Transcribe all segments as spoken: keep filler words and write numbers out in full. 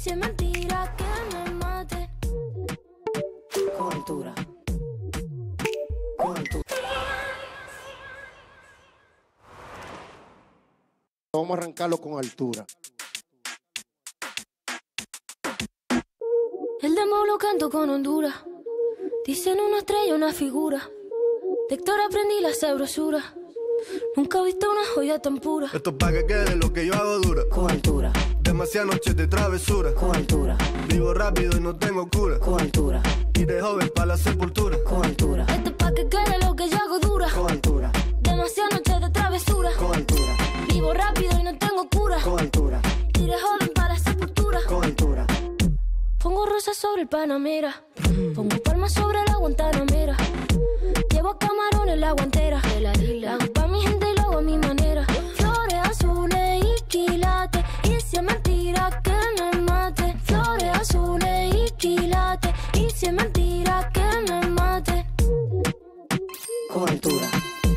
si es mentira que me maten. Con altura. Con altura. Vamos a arrancarlo con altura. El demo lo canto con Honduras. Dicen una estrella, una figura. De Héctor aprendí la sabrosura. Nunca he visto una joya tan pura. Esto es pa' que quede lo que yo hago dura. Con altura. Demasiadas noches de travesura. Con altura. Vivo rápido y no tengo cura. Con altura. Y de joven pa' la sepultura. Con altura. Esto es pa' que quede lo que yo hago dura. Con altura. Demasiadas noches de travesura. Con altura. Vivo rápido y no tengo cura. Con altura. Y de joven para la sepultura. Con altura. Pongo rosas sobre el Panamera. Pongo palmas sobre la Guantanamera. Llevo camarones en la guantera. De la isla. Hago pa' mi gente y lo hago a mi manera. Flores azules y quilates. Y si es mentira que me mate. Flores azules y quilates. Y si es mentira que me mate. Con altura.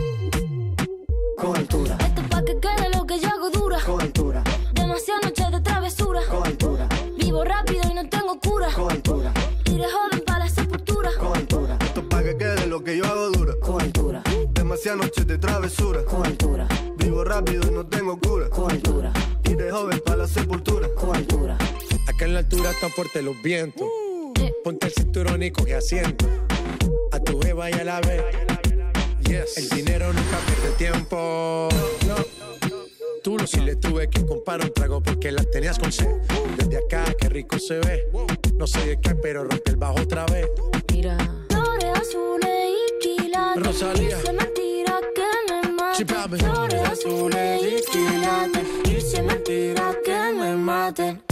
Con altura. Esto es pa' que quede lo que yo hago dura. Con altura. Demasiadas noches de travesura. Con altura. Vivo rápido y no tengo cura. Con altura. Y de joven para la sepultura. Con altura. Esto es pa' que quede lo que yo hago dura. Con altura. Demasiadas noches de travesura. Con altura. Vivo rápido y no tengo cura. Con altura. Y de joven pa' la sepultura. Con altura. Acá en la altura están fuertes los vientos. Ponte el cinturón y coge asiento. A tu jeva y a la vez. Yes. El dinero nunca pierde tiempo. No. Tú no, si le tuve que comprar un trago porque la tenías con sed. Desde acá, qué rico se ve. No sé de qué, pero rompe el bajo otra vez. Mira. Flores azules y quilates. Rosalía. Y si es mentira que me Sí, maten. papi. Flores azules y quilates. Y si es mentira que me maten.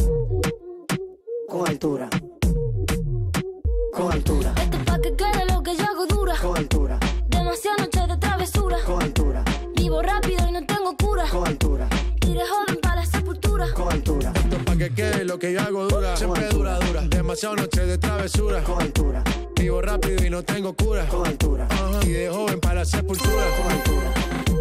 Con altura. Con altura. Esto es pa' que quede lo que yo hago dura. Con altura. Demasiadas noches de travesura. Con altura. Vivo rápido y no tengo cura. Con altura. Y de joven para la sepultura. Con altura. Esto es pa' que quede lo que yo hago dura. Siempre dura, dura. Demasiadas noches de travesura. Con altura. Vivo rápido y no tengo cura. Con altura. Ajá. Y de joven para la sepultura. Con altura.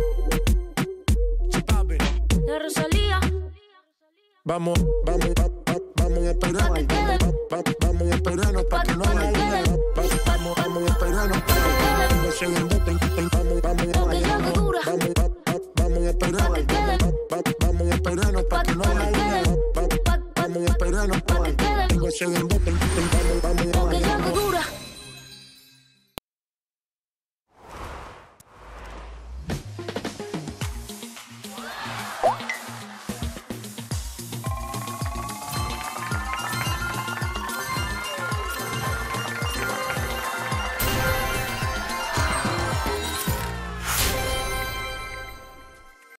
Sí, papi. La Rosalía. Vamos, vamos, va- va- vamos a esperar. Pa' que quede. Va- va- Vamos a esperarnos pa' que no Pa' que haya quede. luna. Va- Vamos, vamos a esperarnos pa' que no se embuten. Vamos, vamos, Lo que yo hago dura. vamos, va- va- vamos a esperar. Pa' que quede. Va- va- Vamos a esperarnos pa' que no haya luna. Va- va- Vamos a esperarnos pa' que no se embuten.